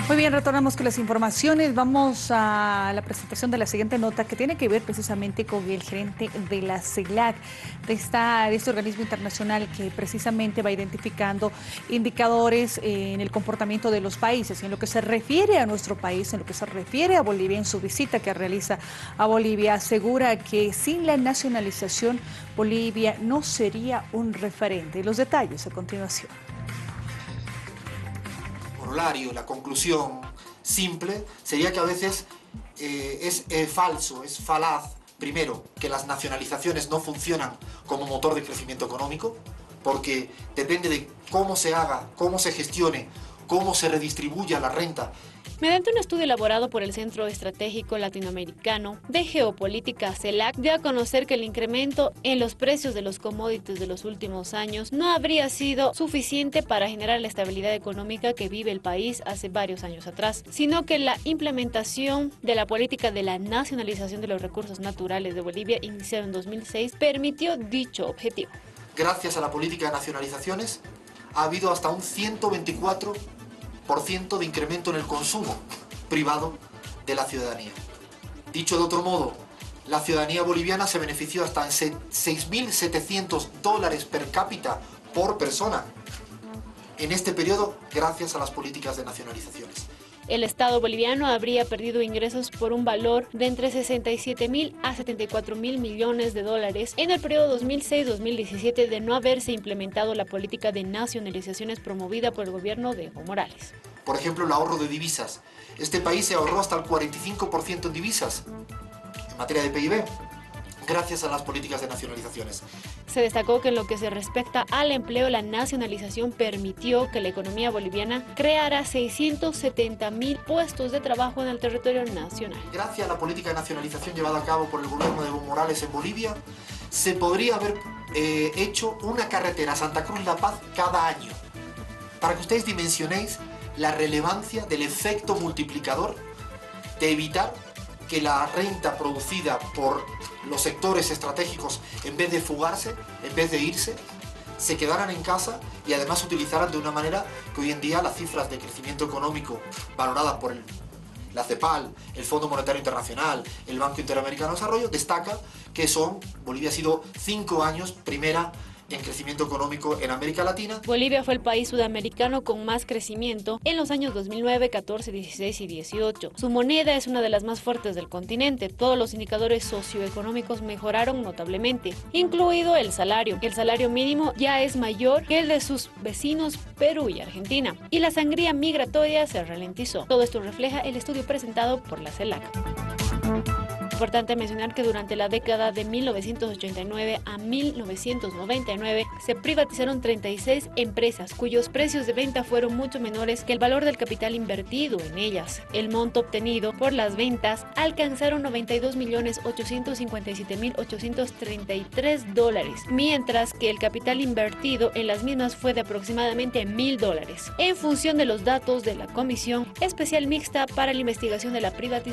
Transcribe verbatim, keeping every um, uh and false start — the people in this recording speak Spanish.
Muy bien, retornamos con las informaciones. Vamos a la presentación de la siguiente nota que tiene que ver precisamente con el gerente de la CELAC, de, esta, de este organismo internacional que precisamente va identificando indicadores en el comportamiento de los países. Y en lo que se refiere a nuestro país, en lo que se refiere a Bolivia, en su visita que realiza a Bolivia, asegura que sin la nacionalización Bolivia no sería un referente. Los detalles a continuación. La conclusión simple sería que a veces eh, es eh, falso, es falaz, primero, que las nacionalizaciones no funcionan como motor de crecimiento económico, porque depende de cómo se haga, cómo se gestione, cómo se redistribuya la renta. Mediante un estudio elaborado por el Centro Estratégico Latinoamericano de Geopolítica CELAC, dio a conocer que el incremento en los precios de los commodities de los últimos años no habría sido suficiente para generar la estabilidad económica que vive el país hace varios años atrás, sino que la implementación de la política de la nacionalización de los recursos naturales de Bolivia, iniciada en dos mil seis, permitió dicho objetivo. Gracias a la política de nacionalizaciones ha habido hasta un ciento veinticuatro por ciento de incremento en el consumo privado de la ciudadanía. Dicho de otro modo, la ciudadanía boliviana se benefició hasta en seis mil setecientos dólares per cápita por persona en este periodo gracias a las políticas de nacionalizaciones. El Estado boliviano habría perdido ingresos por un valor de entre sesenta y siete mil a setenta y cuatro mil millones de dólares en el periodo dos mil seis a dos mil diecisiete de no haberse implementado la política de nacionalizaciones promovida por el gobierno de Evo Morales. Por ejemplo, el ahorro de divisas. Este país se ahorró hasta el cuarenta y cinco por ciento en divisas en materia de P I B, gracias a las políticas de nacionalizaciones. Se destacó que en lo que se respecta al empleo, la nacionalización permitió que la economía boliviana creara seiscientos setenta mil puestos de trabajo en el territorio nacional. Gracias a la política de nacionalización llevada a cabo por el gobierno de Evo Morales en Bolivia, se podría haber eh, hecho una carretera Santa Cruz-La Paz cada año. Para que ustedes dimensionéis la relevancia del efecto multiplicador de evitar que la renta producida por los sectores estratégicos, en vez de fugarse, en vez de irse, se quedaran en casa y además utilizaran de una manera que hoy en día las cifras de crecimiento económico valoradas por el, la CEPAL, el Fondo Monetario Internacional, el Banco Interamericano de Desarrollo, destaca que son, Bolivia ha sido cinco años primera en crecimiento económico en América Latina. Bolivia fue el país sudamericano con más crecimiento en los años dos mil nueve, catorce, dieciséis y dieciocho. Su moneda es una de las más fuertes del continente. Todos los indicadores socioeconómicos mejoraron notablemente, incluido el salario. El salario mínimo ya es mayor que el de sus vecinos Perú y Argentina. Y la sangría migratoria se ralentizó. Todo esto refleja el estudio presentado por la CELAC. Importante mencionar que durante la década de mil novecientos ochenta y nueve a mil novecientos noventa y nueve se privatizaron treinta y seis empresas cuyos precios de venta fueron mucho menores que el valor del capital invertido en ellas. El monto obtenido por las ventas alcanzaron noventa y dos millones ochocientos cincuenta y siete mil ochocientos treinta y tres dólares, mientras que el capital invertido en las mismas fue de aproximadamente mil dólares. En función de los datos de la Comisión Especial Mixta para la Investigación de la Privatización